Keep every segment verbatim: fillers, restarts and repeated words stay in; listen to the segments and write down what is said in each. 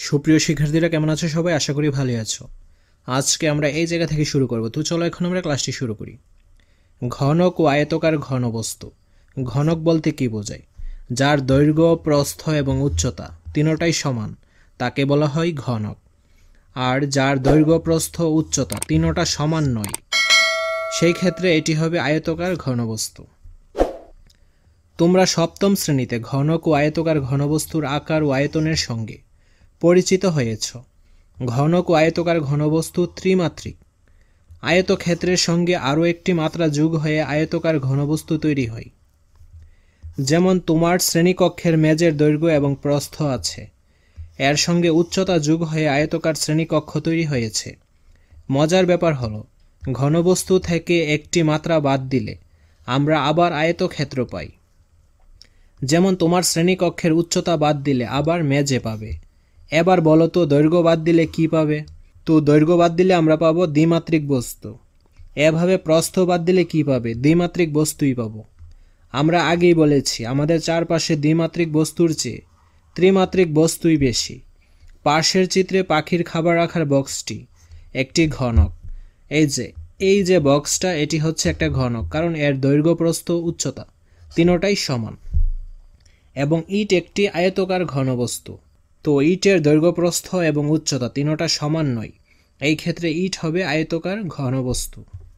সুপ্রিয় শিক্ষার্থীরা কেমন আছো সবাই? আশা করি ভালোই আছো। আজকে আমরা এই জায়গা থেকে শুরু করব। তো চলো এখন আমরা ক্লাসটি শুরু করি। ঘনক ও আয়তকার ঘনবস্তু। ঘনক বলতে কি বোঝায়? যার দৈর্ঘ্য, প্রস্থ এবং উচ্চতা তিনটাই সমান তাকে বলা হয় ঘনক। আর যার দৈর্ঘ্য, প্রস্থ, উচ্চতা তিনটা সমান নয় সেই ক্ষেত্রে এটি হবে আয়তকার ঘনবস্তু। তোমরা সপ্তম শ্রেণীতে ঘনক ও আয়তকার ঘনবস্তুর আকার ও আয়তনের সঙ্গে পরিচিত হয়েছ। ঘনক ও আয়তকার ঘনবস্তু ত্রিমাত্রিক। আয়তক্ষেত্রের সঙ্গে আরও একটি মাত্রা যোগ হয়ে আয়তকার ঘনবস্তু তৈরি হয়। যেমন তোমার শ্রেণীকক্ষের মেজের দৈর্ঘ্য এবং প্রস্থ আছে, এর সঙ্গে উচ্চতা যোগ হয়ে আয়তকার শ্রেণীকক্ষ তৈরি হয়েছে। মজার ব্যাপার হলো, ঘনবস্তু থেকে একটি মাত্রা বাদ দিলে আমরা আবার আয়তক্ষেত্র পাই। যেমন তোমার শ্রেণীকক্ষের উচ্চতা বাদ দিলে আবার মেজে পাবে। এবার বলো তো দৈর্ঘ্য বাদ দিলে কি পাবে? তো দৈর্ঘ্য বাদ দিলে আমরা পাবো দ্বিমাত্রিক বস্তু। এভাবে প্রস্থ বাদ দিলে কি পাবে? দ্বিমাত্রিক বস্তুই পাবো। আমরা আগেই বলেছি আমাদের চারপাশে দ্বিমাত্রিক বস্তুর চেয়ে ত্রিমাত্রিক বস্তুই বেশি। পাশের চিত্রে পাখির খাবার রাখার বক্সটি একটি ঘনক। এই যে এই যে বক্সটা, এটি হচ্ছে একটা ঘনক, কারণ এর দৈর্ঘ্য, প্রস্থ, উচ্চতা তিনটাই সমান। এবং ইট একটি আয়তকার ঘনবস্তু। তো ইটের দৈর্ঘ্য, প্রস্থ এবং উচ্চতা তিনটা সমান নয়, এই ক্ষেত্রে ইট হবে আয়তকার ঘনবস্তু।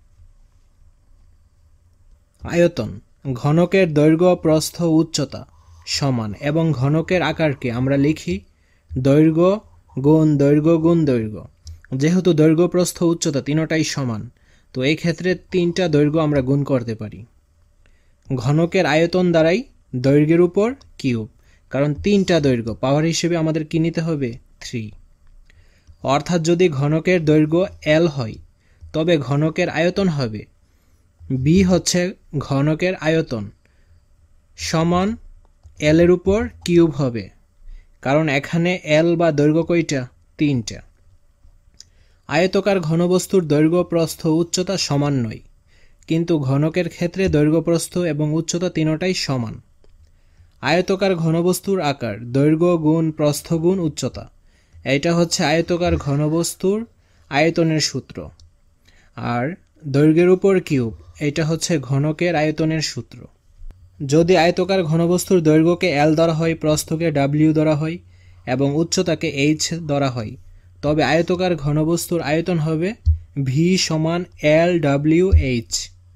আয়তন। ঘনকের দৈর্ঘ্য, প্রস্থ, উচ্চতা সমান এবং ঘনকের আকারকে আমরা লিখি দৈর্ঘ্য গুণ দৈর্ঘ্য গুণ দৈর্ঘ্য। যেহেতু দৈর্ঘ্য, প্রস্থ, উচ্চতা তিনটাই সমান, তো এই ক্ষেত্রে তিনটা দৈর্ঘ্য আমরা গুণ করতে পারি। ঘনকের আয়তন দ্বারাই দৈর্ঘ্যের উপর কিউব, কারণ তিনটা দৈর্ঘ্য পাওয়ার হিসেবে আমাদের কি নিতে হবে? থ্রি। অর্থাৎ যদি ঘনকের দৈর্ঘ্য এল হয় তবে ঘনকের আয়তন হবে বি হচ্ছে ঘনকের আয়তন সমান এল এর উপর কিউব হবে, কারণ এখানে এল বা দৈর্ঘ্য কয়টা? তিনটা। আয়তকার ঘনবস্তুর দৈর্ঘ্য, প্রস্থ, উচ্চতা সমান নয়, কিন্তু ঘনকের ক্ষেত্রে দৈর্ঘ্য, প্রস্থ এবং উচ্চতা তিনটাই সমান। আয়তকার ঘনবস্তুর আকার দৈর্ঘ্য গুণ প্রস্থ গুণ উচ্চতা, এটা হচ্ছে আয়তকার ঘনবস্তুর আয়তনের সূত্র। আর দৈর্ঘ্যের উপর কিউব, এটা হচ্ছে ঘনকের আয়তনের সূত্র। যদি আয়তকার ঘনবস্তুর দৈর্ঘ্যকে এল ধরা হয়, প্রস্থকে ডাব্লিউ ধরা হয় এবং উচ্চতাকে এইচ ধরা হয়, তবে আয়তকার ঘনবস্তুর আয়তন হবে ভি সমান এল ডাব্লিউ এইচ।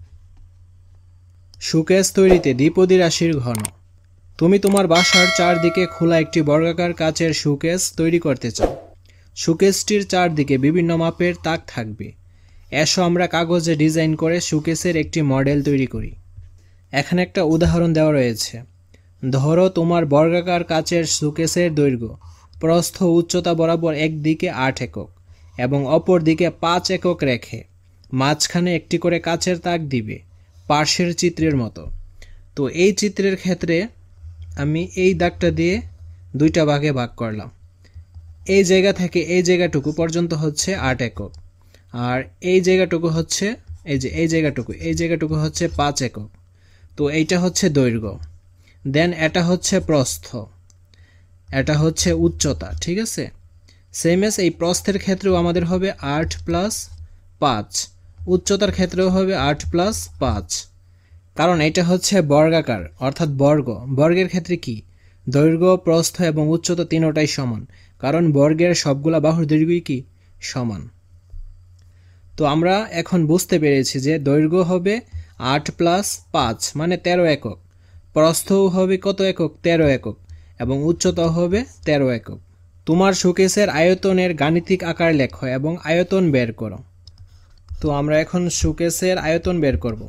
শোকেস তৈরিতে দ্বিপদী রাশির ঘন। তুমি তোমার বাসার চারদিকে খোলা একটি বর্গাকার কাচের শোকেস তৈরি করতে চাও। শোকেসটির চারদিকে বিভিন্ন মাপের তাক থাকবে। এসো আমরা কাগজে ডিজাইন করে শোকেসের একটি মডেল তৈরি করি। এখানে একটা উদাহরণ দেওয়া রয়েছে। ধরো তোমার বর্গাকার কাচের শোকেসের দৈর্ঘ্য, প্রস্থ, উচ্চতা বরাবর একদিকে আট একক এবং অপর দিকে পাঁচ একক রেখে মাঝখানে একটি করে কাচের তাক দিবে, পাশের চিত্রের মতো। তো এই চিত্রের ক্ষেত্রে আমি এই দাগটা দিয়ে দুইটা ভাগে ভাগ করলাম। এই জায়গা থেকে এই জায়গাটুকু পর্যন্ত হচ্ছে আট একক, আর এই জায়গাটুকু হচ্ছে এই যে এই জায়গাটুকু এই জায়গাটুকু হচ্ছে পাঁচ একক। তো এইটা হচ্ছে দৈর্ঘ্য, দেন এটা হচ্ছে প্রস্থ, এটা হচ্ছে উচ্চতা। ঠিক আছে, সেম এস এই প্রস্থের ক্ষেত্রেও আমাদের হবে আট প্লাস পাঁচ, উচ্চতার ক্ষেত্রেও হবে আট প্লাস পাঁচ, কারণ এটা হচ্ছে বর্গাকার অর্থাৎ বর্গ। বর্গের ক্ষেত্রে কি? দৈর্ঘ্য, প্রস্থ এবং উচ্চতা তিনটাই সমান, কারণ বর্গের সবগুলা বাহুর দৈর্ঘ্যই কি? সমান। তো আমরা এখন বুঝতে পেরেছি যে দৈর্ঘ্য হবে আট প্লাস পাঁচ মানে তেরো একক, প্রস্থও হবে কত একক? তেরো একক, এবং উচ্চতাও হবে তেরো একক। তোমার শোকেসের আয়তনের গাণিতিক আকার লেখো এবং আয়তন বের করো। তো আমরা এখন শোকেসের আয়তন বের করব।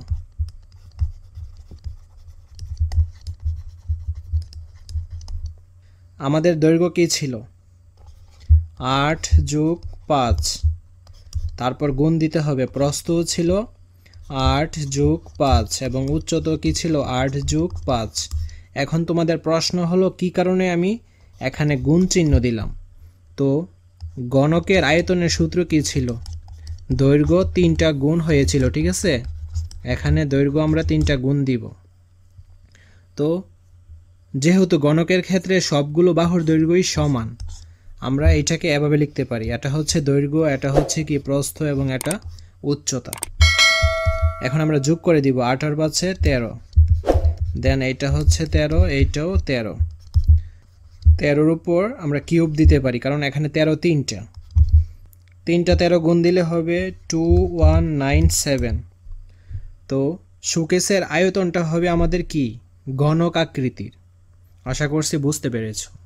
আমাদের দৈর্ঘ্য কি ছিল? আট যোগ পাঁচ, তারপর গুণ দিতে হবে। প্রস্থ ছিল আট যোগ পাঁচ এবং উচ্চতা কি ছিল? আট যোগ পাঁচ। এখন তোমাদের প্রশ্ন হলো কি কারণে আমি এখানে গুণ চিহ্ন দিলাম? তো গণকের আয়তনের সূত্র কি ছিল? দৈর্ঘ্য তিনটা গুণ হয়েছিল। ঠিক আছে, এখানে দৈর্ঘ্য আমরা তিনটা গুণ দিব। তো যেহেতু গণকের ক্ষেত্রে সবগুলো বাহুর দৈর্ঘ্যই সমান, আমরা এটাকে এভাবে লিখতে পারি, এটা হচ্ছে দৈর্ঘ্য, এটা হচ্ছে কি প্রস্থ এবং এটা উচ্চতা। এখন আমরা যোগ করে দিব, আট আর পাঁচে তেরো, দেন এইটা হচ্ছে তেরো, এইটাও তেরো। তেরোর উপর আমরা কিউব দিতে পারি, কারণ এখানে তেরো তিনটা, তিনটা তেরো গুণ দিলে হবে টু ওয়ান নাইন সেভেন। তো শোকেসের আয়তনটা হবে আমাদের কি ঘনক আকৃতির। আশা করছি বুঝতে পেরেছো।